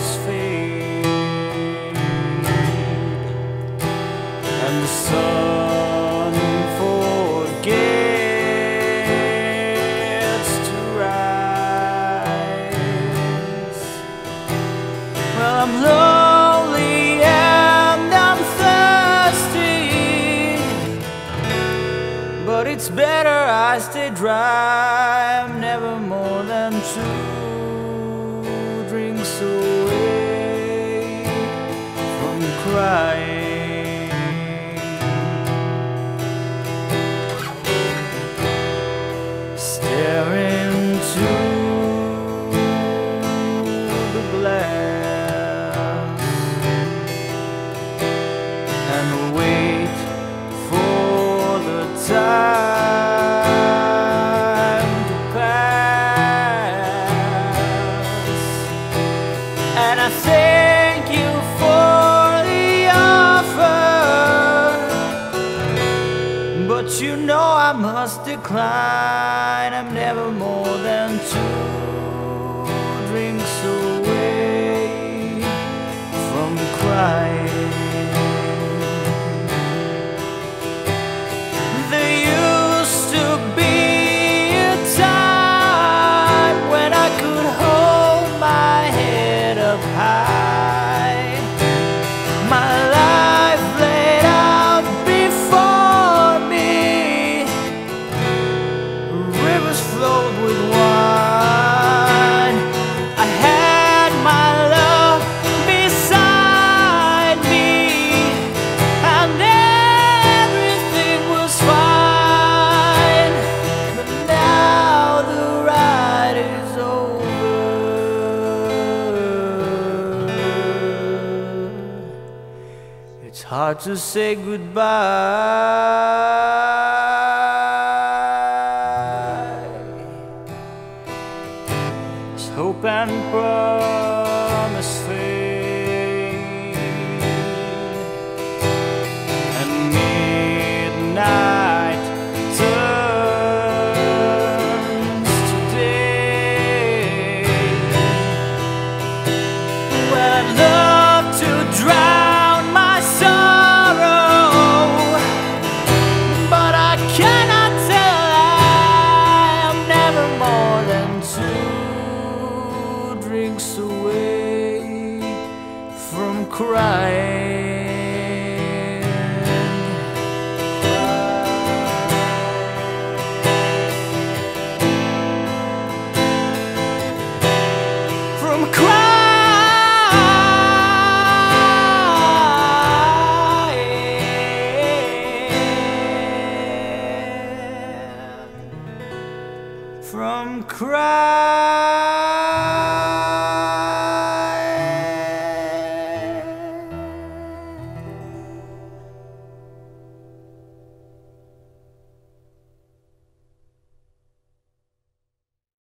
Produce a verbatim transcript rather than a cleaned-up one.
promise fade, and the sun forgets to rise. Well, I'm lonely and I'm thirsty, but it's better I stay dry. I'm never more than two drinks away from crying. Stare into the glass and wait for the time to pass. And I thank you for the offer, but you know I must decline. I'm never more than two drinks away from crying. There used to be a time when I could hold my head up high, my life laid out before me, rivers flowed with wine. I had my love beside me, and everything was fine. But now the ride is over. It's hard to say goodbye. Hope and promise fade, and midnight turns to day. Well, I'd love to drown my sorrow, but I cannot tell a lie. I'm never more than two drinks away from crying. From crying. From crying.